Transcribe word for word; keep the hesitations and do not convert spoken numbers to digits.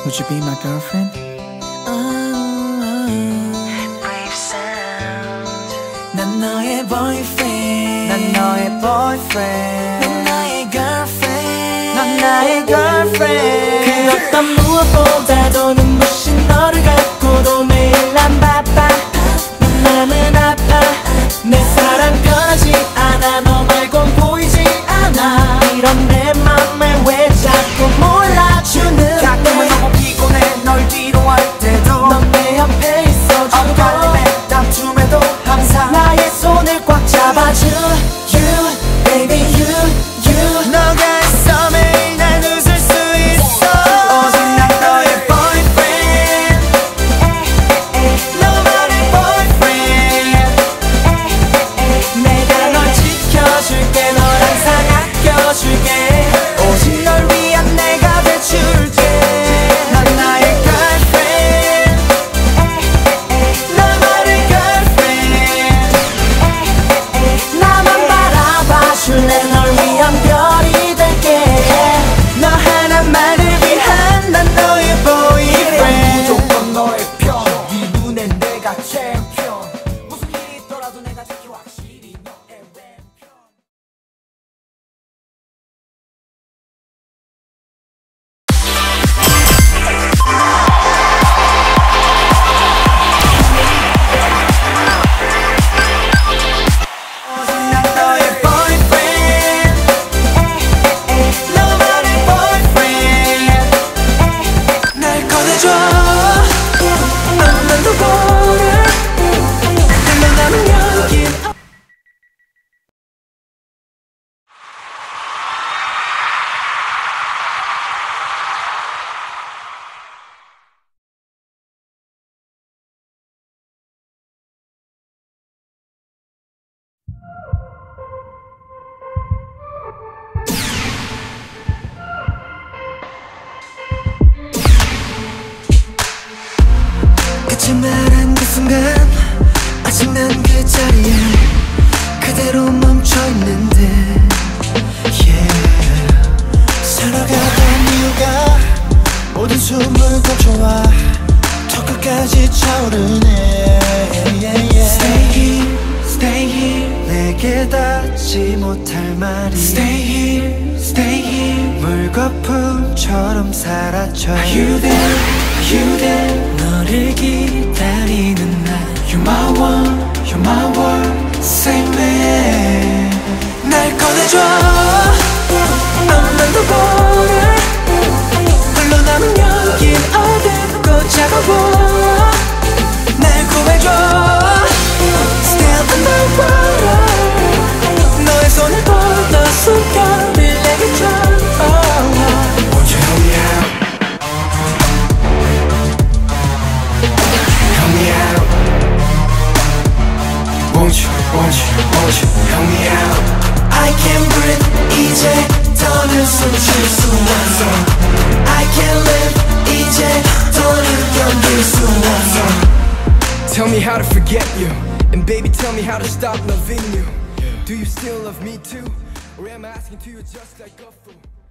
Would you be my girlfriend? Brave sound. 난 너의 boyfriend. 난 너의 boyfriend. 난 나의 girlfriend. 난 나의 girlfriend. 그 어떤 무엇보다도 눈부신 너를 갖고도 매일 난 바빠. 내 맘은 아파. 내 사랑 변하지 않아. 너 말곤 보이지 않아. 이런 내 맘을 왜 자꾸 몰라주는. 가끔은 너무 피곤해 널 뒤로할 때도 넌 내 옆에 있어주고 엇갈림에 다툼에도 항상 나의 손을 꽉 잡아줘. You, baby you, you. 너가 있어 매일 난 웃을 수 있어. 오직 난 너의 boyfriend. 너만의 boyfriend. 내가 널 지켜줄게. 널 항상 아껴줄게. 오직 널 위한 내가 돼줄게. 난 나의 girlfriend. 너만의 girlfriend. 나만 바라봐줄래. 널 위한 별이 될게. 너 하나만을 위한 난 너의 boyfriend. 무조건 너의 편. 네 눈엔 내가 챔피언. 무슨 일이 있더라도 내가 지켜 확실히 너의 왼편. 오직 난 너의 boyfriend. 너만의 boyfriend. 날 꺼내줘. 너만 누구를 흘러남은 연기. 끝이 말한 그 순간 아직 난 그 자리에 그대로 멈춰있는데 yeah. 살아가던 이유가 모든 숨을 거쳐와 저 끝까지 차오르네 yeah, yeah. Stay here, stay here. 내게 닿지 못할 말이 Stay here, stay here. 물거품처럼 사라져 Are you there, are you there. 너를 기다리는 날 You're my one, you're my world. Same man. 날 꺼내줘. 너만 누구를 흘러남은 연기 어둡고 차가워. 날 구해줘. Still underwater. 너의 손을 뻗어 숨결을 내게 줘. Won't you help me out? Help me out. Won't you, won't you, won't you help me out? I can't breathe. 이제 더는 숨쉴 수 없어. I can't live. 이제 더는 견딜 수 없어. Tell me how to forget you, and baby tell me how to stop loving you. Do you still love me too, or am I asking to you just like a fool?